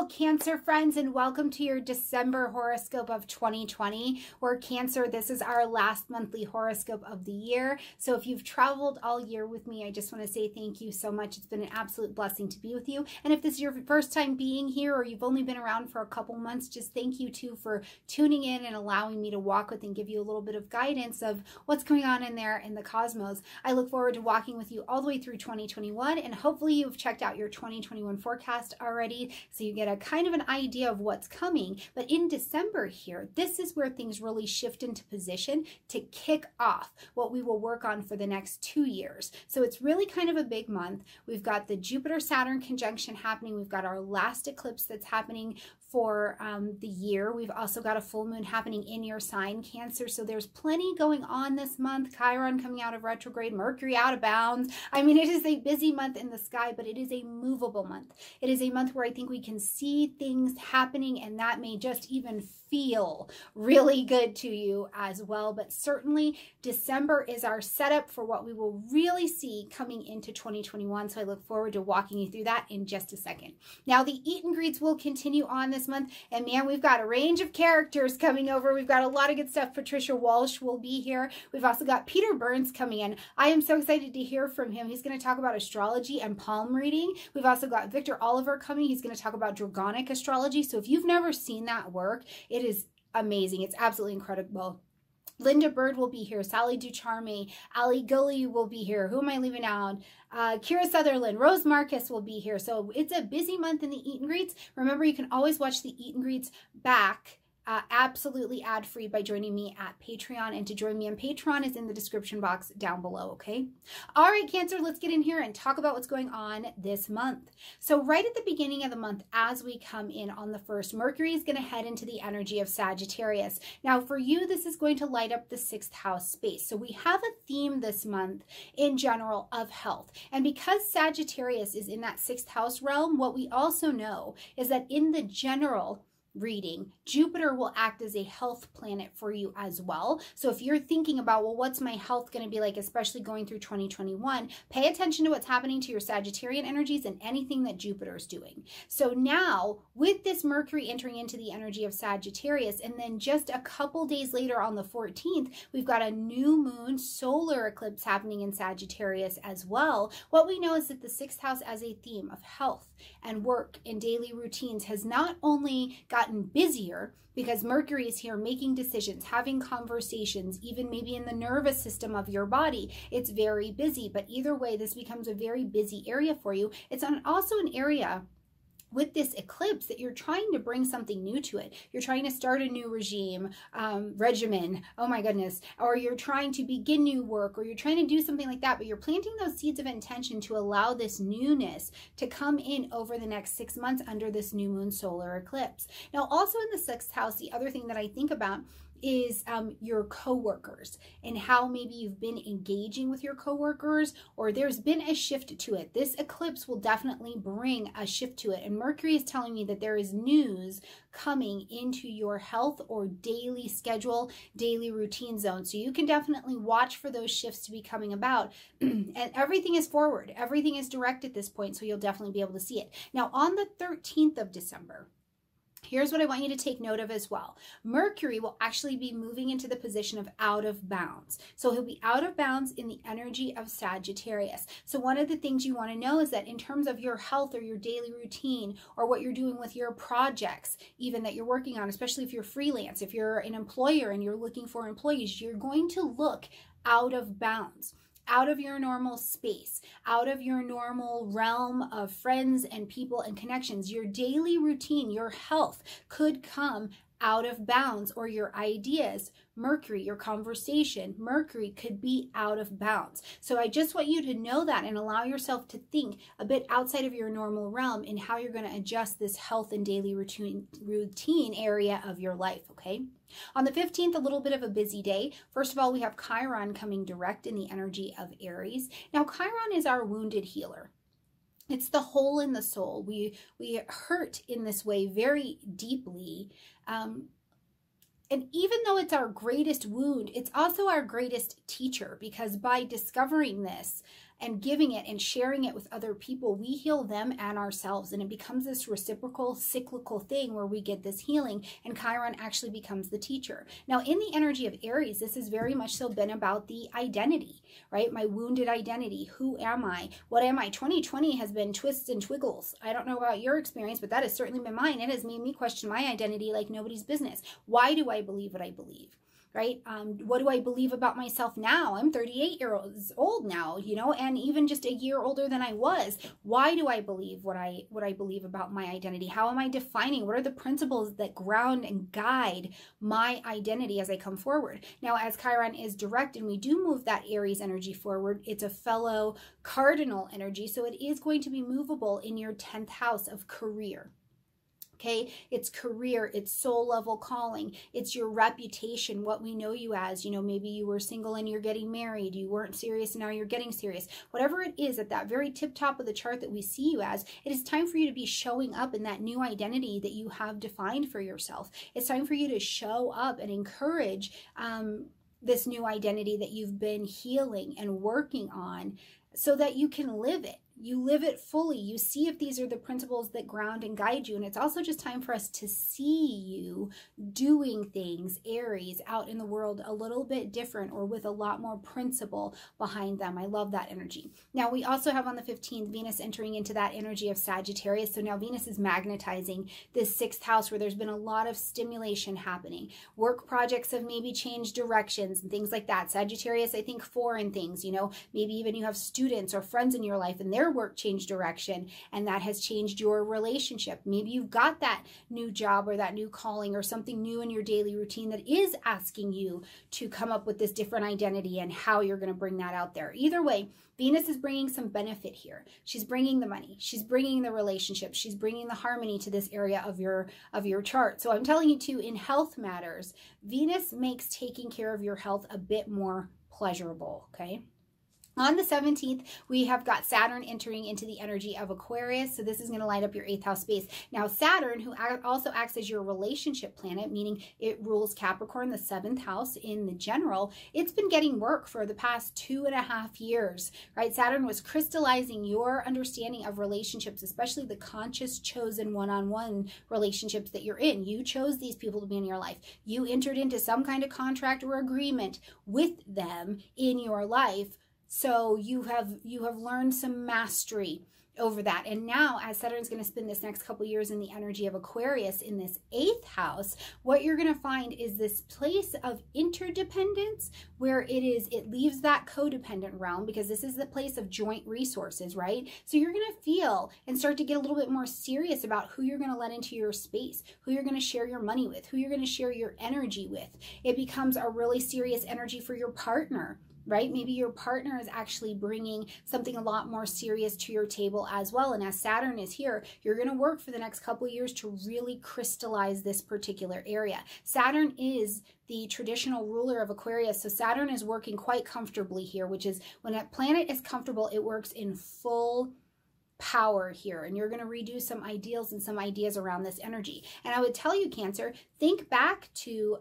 beautiful Cancer friends, and welcome to your December horoscope of 2020. We're Cancer. This is our last monthly horoscope of the year. So if you've traveled all year with me, I just want to say thank you so much. It's been an absolute blessing to be with you. And if this is your first time being here or you've only been around for a couple months, just thank you too for tuning in and allowing me to walk with and give you a little bit of guidance of what's going on in there in the cosmos. I look forward to walking with you all the way through 2021, and hopefully you've checked out your 2021 forecast already, so you get a kind of an idea of what's coming. But in December here, this is where things really shift into position to kick off what we will work on for the next 2 years. So it's really kind of a big month. We've got the Jupiter-Saturn conjunction happening. We've got our last eclipse that's happening for the year. We've also got a full moon happening in your sign, Cancer. So there's plenty going on this month. Chiron coming out of retrograde, Mercury out of bounds. I mean, it is a busy month in the sky, but it is a movable month. It is a month where I think we can see things happening, and that may just even feel really good to you as well. But certainly December is our setup for what we will really see coming into 2021. So I look forward to walking you through that in just a second. Now, the eat and greets will continue on this month, and man, we've got a range of characters coming over. We've got a lot of good stuff. Patricia Walsh will be here. We've also got Peter Burns coming in. I am so excited to hear from him. He's going to talk about astrology and palm reading. We've also got Victor Oliver coming. He's going to talk about Dragonic astrology. So if you've never seen that work, it is amazing. It's absolutely incredible. Linda Bird will be here. Sally Ducharme. Ali Gully will be here. Who am I leaving out? Kira Sutherland. Rose Marcus will be here. So it's a busy month in the Eat and Greets. Remember, you can always watch the Eat and Greets back absolutely ad-free by joining me at Patreon, and to join me on Patreon is in the description box down below, okay? All right, Cancer, let's get in here and talk about what's going on this month. So right at the beginning of the month, as we come in on the 1st, Mercury is going to head into the energy of Sagittarius. Now, for you, this is going to light up the 6th house space. So we have a theme this month in general of health. And because Sagittarius is in that 6th house realm, what we also know is that in the general reading, Jupiter will act as a health planet for you as well. So if you're thinking about, well, what's my health going to be like, especially going through 2021, pay attention to what's happening to your Sagittarian energies and anything that Jupiter is doing. So now with this Mercury entering into the energy of Sagittarius, and then just a couple days later on the 14th, we've got a new moon solar eclipse happening in Sagittarius as well. What we know is that the 6th house as a theme of health and work and daily routines has not only gotten busier because Mercury is here making decisions, having conversations, even maybe in the nervous system of your body. It's very busy, but either way, this becomes a very busy area for you. It's also an area with this eclipse that you're trying to bring something new to it. You're trying to start a new regimen, oh my goodness, or you're trying to begin new work, or you're trying to do something like that, but you're planting those seeds of intention to allow this newness to come in over the next 6 months under this new moon solar eclipse. Now, also in the 6th house, the other thing that I think about is your coworkers and how maybe you've been engaging with your coworkers, or there's been a shift to it. This eclipse will definitely bring a shift to it. And Mercury is telling me that there is news coming into your health or daily schedule, daily routine zone. So you can definitely watch for those shifts to be coming about. And everything is forward. Everything is direct at this point. So you'll definitely be able to see it. Now on the 13th of December, here's what I want you to take note of as well. Mercury will actually be moving into the position of out of bounds. So he'll be out of bounds in the energy of Sagittarius. So one of the things you want to know is that in terms of your health or your daily routine, or what you're doing with your projects, even that you're working on, especially if you're freelance, if you're an employer and you're looking for employees, you're going to look out of bounds, out of your normal space, out of your normal realm of friends and people and connections. Your daily routine, your health could come out of bounds, or your ideas, Mercury, your conversation, Mercury could be out of bounds. So I just want you to know that and allow yourself to think a bit outside of your normal realm in how you're going to adjust this health and daily routine area of your life, okay? On the 15th, a little bit of a busy day. First of all, we have Chiron coming direct in the energy of Aries. Now, Chiron is our wounded healer. It's the hole in the soul. We hurt in this way very deeply. And even though it's our greatest wound, it's also our greatest teacher, because by discovering this, and giving it and sharing it with other people, we heal them and ourselves. And it becomes this reciprocal, cyclical thing where we get this healing, and Chiron actually becomes the teacher. Now, in the energy of Aries, this has very much so been about the identity, right? My wounded identity. Who am I? What am I? 2020 has been twists and twiggles. I don't know about your experience, but that has certainly been mine. It has made me question my identity like nobody's business. Why do I believe what I believe? Right? What do I believe about myself now? I'm 38 years old now, you know, and even just a year older than I was. Why do I believe what I believe about my identity? How am I defining? What are the principles that ground and guide my identity as I come forward? Now, as Chiron is direct and we do move that Aries energy forward, it's a fellow cardinal energy, so it is going to be movable in your 10th house of career. Okay, it's career, it's soul level calling, it's your reputation, what we know you as. You know, maybe you were single and you're getting married, you weren't serious and now you're getting serious. Whatever it is at that very tip top of the chart that we see you as, it is time for you to be showing up in that new identity that you have defined for yourself. It's time for you to show up and encourage this new identity that you've been healing and working on so that you can live it. You live it fully. You see if these are the principles that ground and guide you. And it's also just time for us to see you doing things, Aries, out in the world a little bit different or with a lot more principle behind them. I love that energy. Now, we also have on the 15th, Venus entering into that energy of Sagittarius. So now Venus is magnetizing this 6th house where there's been a lot of stimulation happening. Work projects have maybe changed directions and things like that. Sagittarius, I think foreign things, you know, maybe even you have students or friends in your life and their work changed direction and that has changed your relationship. Maybe you've got that new job or that new calling or something new in your daily routine that is asking you to come up with this different identity and how you're going to bring that out there. Either way, Venus is bringing some benefit here. She's bringing the money. She's bringing the relationship. She's bringing the harmony to this area of your chart. So I'm telling you too, in health matters, Venus makes taking care of your health a bit more pleasurable, okay? On the 17th, we have got Saturn entering into the energy of Aquarius. So this is going to light up your 8th house space. Now, Saturn, who also acts as your relationship planet, meaning it rules Capricorn, the 7th house in the general, it's been getting work for the past 2.5 years, right? Saturn was crystallizing your understanding of relationships, especially the conscious, chosen one-on-one relationships that you're in. You chose these people to be in your life. You entered into some kind of contract or agreement with them in your life. So you have learned some mastery over that. And now as Saturn's going to spend this next couple years in the energy of Aquarius in this 8th house, what you're going to find is this place of interdependence where it leaves that codependent realm, because this is the place of joint resources, right? So you're going to feel and start to get a little bit more serious about who you're going to let into your space, who you're going to share your money with, who you're going to share your energy with. It becomes a really serious energy for your partner, right? Maybe your partner is actually bringing something a lot more serious to your table as well. And as Saturn is here, you're going to work for the next couple of years to really crystallize this particular area. Saturn is the traditional ruler of Aquarius. So Saturn is working quite comfortably here, which is when a planet is comfortable, it works in full power here. And you're going to redo some ideals and some ideas around this energy. And I would tell you, Cancer, think back to,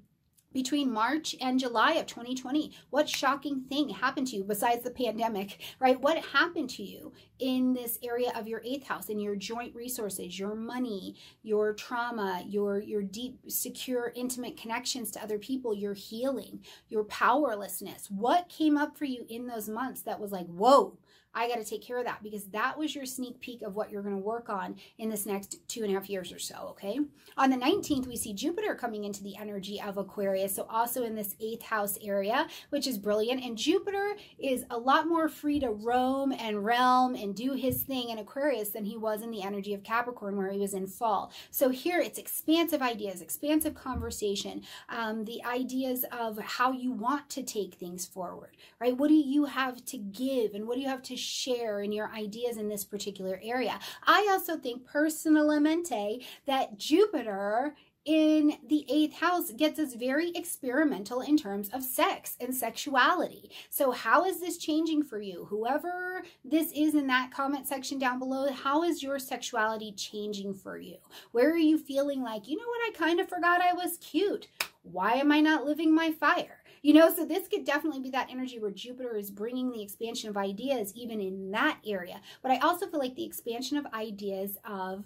between March and July of 2020, what shocking thing happened to you besides the pandemic, right? What happened to you in this area of your 8th house, in your joint resources, your money, your trauma, your deep, secure, intimate connections to other people, your healing, your powerlessness? What came up for you in those months that was like, whoa, I got to take care of that, because that was your sneak peek of what you're going to work on in this next 2.5 years or so, okay? On the 19th, we see Jupiter coming into the energy of Aquarius, so also in this 8th house area, which is brilliant. And Jupiter is a lot more free to roam and realm and do his thing in Aquarius than he was in the energy of Capricorn, where he was in fall. So here it's expansive ideas, expansive conversation, the ideas of how you want to take things forward, right? What do you have to give and what do you have to share in your ideas in this particular area? I also think personalmente that Jupiter in the 8th house gets us very experimental in terms of sex and sexuality. So how is this changing for you? Whoever this is in that comment section down below, how is your sexuality changing for you? Where are you feeling like, you know what, I kind of forgot I was cute. Why am I not living my fire? You know, so this could definitely be that energy where Jupiter is bringing the expansion of ideas even in that area. But I also feel like the expansion of ideas of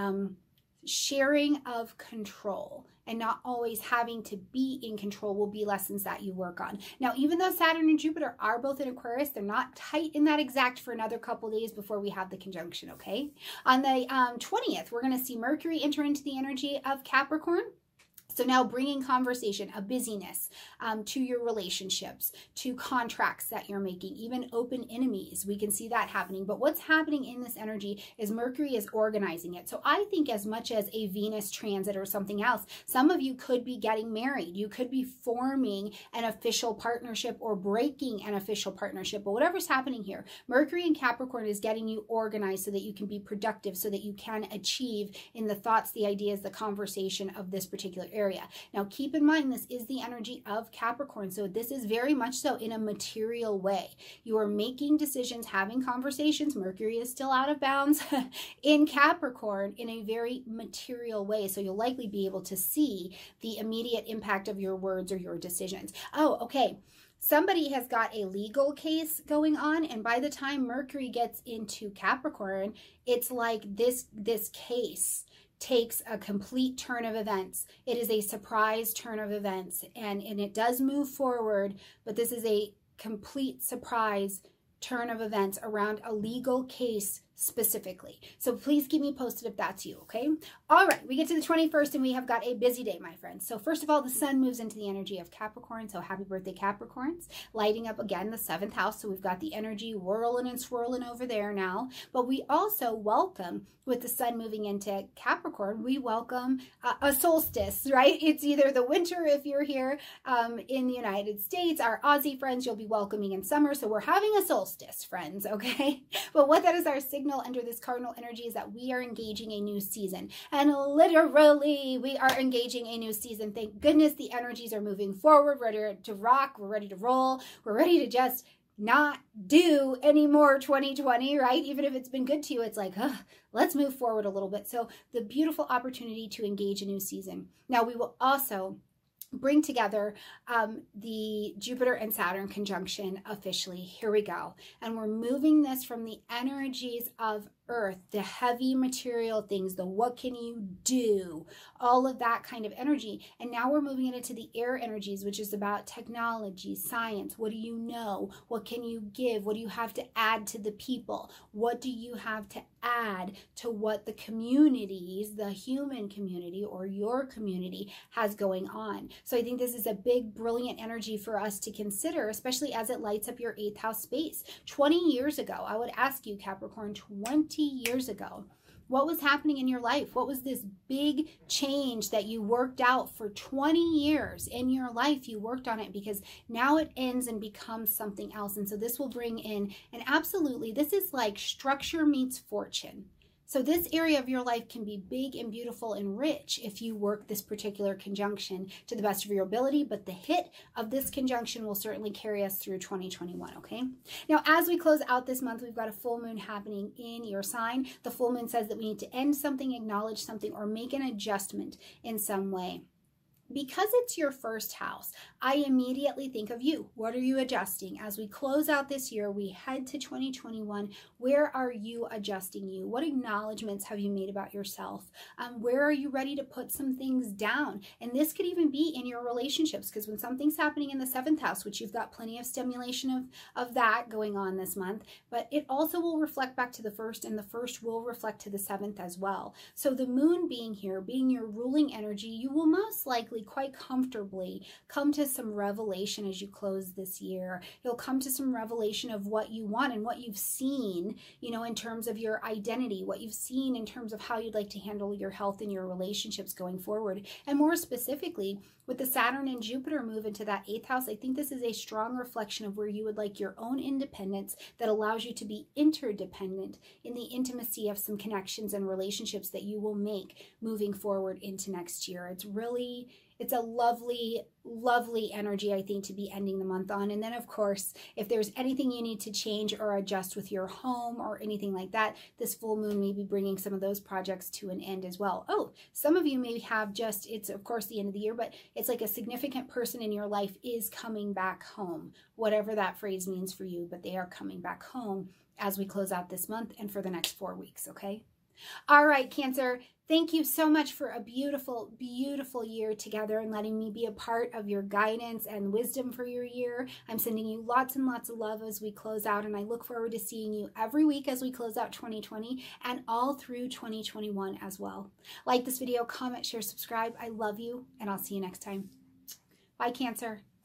sharing of control and not always having to be in control will be lessons that you work on. Now, even though Saturn and Jupiter are both in Aquarius, they're not tight in that exact for another couple days before we have the conjunction, okay? On the 20th, we're going to see Mercury enter into the energy of Capricorn. So now bringing conversation, a busyness to your relationships, to contracts that you're making, even open enemies. We can see that happening. But what's happening in this energy is Mercury is organizing it. So I think as much as a Venus transit or something else, some of you could be getting married. You could be forming an official partnership or breaking an official partnership. But whatever's happening here, Mercury in Capricorn is getting you organized so that you can be productive, so that you can achieve in the thoughts, the ideas, the conversation of this particular area. Now, keep in mind, this is the energy of Capricorn. So this is very much so in a material way. You are making decisions, having conversations. Mercury is still out of bounds in Capricorn in a very material way. So you'll likely be able to see the immediate impact of your words or your decisions. Oh, okay. Somebody has got a legal case going on, and by the time Mercury gets into Capricorn, it's like this case takes a complete turn of events. It is a surprise turn of events, and it does move forward, but this is a complete surprise turn of events around a legal case specifically. So please keep me posted if that's you, okay? All right, we get to the 21st and we have got a busy day, my friends. So first of all, the sun moves into the energy of Capricorn. So happy birthday, Capricorns. Lighting up again the 7th house. So we've got the energy whirling and swirling over there now. But we also welcome, with the sun moving into Capricorn, we welcome a solstice, right? It's either the winter if you're here in the United States. Our Aussie friends, you'll be welcoming in summer. So we're having a solstice, friends, okay? But what that is our signal under this cardinal energy is that we are engaging a new season. And literally, we are engaging a new season. Thank goodness the energies are moving forward. We're ready to rock. We're ready to roll. We're ready to just not do any more 2020, right? Even if it's been good to you, it's like, let's move forward a little bit. So the beautiful opportunity to engage a new season. Now, we will also bring together the Jupiter and Saturn conjunction officially. Here we go. And we're moving this from the energies of Earth, the heavy material things, the what can you do, all of that kind of energy. And now we're moving it into the air energies, which is about technology, science. What do you know? What can you give? What do you have to add to the people? What do you have to add to what the communities, the human community or your community has going on? So I think this is a big, brilliant energy for us to consider, especially as it lights up your 8th house space. 20 years ago, I would ask you, Capricorn, 20 years ago, what was happening in your life? What was this big change that you worked out for 20 years in your life? You worked on it because now it ends and becomes something else. And so this will bring in, and absolutely, this is like structure meets fortune. So this area of your life can be big and beautiful and rich if you work this particular conjunction to the best of your ability, but the hit of this conjunction will certainly carry us through 2021, okay? Now, as we close out this month, we've got a full moon happening in your sign. The full moon says that we need to end something, acknowledge something, or make an adjustment in some way. Because it's your first house, I immediately think of you. What are you adjusting? As we close out this year, we head to 2021. Where are you adjusting you? What acknowledgments have you made about yourself? Where are you ready to put some things down? And this could even be in your relationships, because when something's happening in the 7th house, which you've got plenty of stimulation of that going on this month, but it also will reflect back to the 1st, and the 1st will reflect to the 7th as well. So the moon being here, being your ruling energy, you will most likely quite comfortably come to some revelation as you close this year. You'll come to some revelation of what you want and what you've seen, you know, in terms of your identity, what you've seen in terms of how you'd like to handle your health and your relationships going forward. And more specifically, with the Saturn and Jupiter move into that 8th house, I think this is a strong reflection of where you would like your own independence that allows you to be interdependent in the intimacy of some connections and relationships that you will make moving forward into next year. It's a lovely, lovely energy, I think, to be ending the month on. And then, of course, if there's anything you need to change or adjust with your home or anything like that, this full moon may be bringing some of those projects to an end as well. Oh, some of you may have just, it's of course the end of the year, but it's like a significant person in your life is coming back home, whatever that phrase means for you, but they are coming back home as we close out this month and for the next 4 weeks, okay? All right, Cancer, thank you so much for a beautiful, beautiful year together and letting me be a part of your guidance and wisdom for your year. I'm sending you lots and lots of love as we close out, and I look forward to seeing you every week as we close out 2020 and all through 2021 as well. Like this video, comment, share, subscribe. I love you, and I'll see you next time. Bye, Cancer.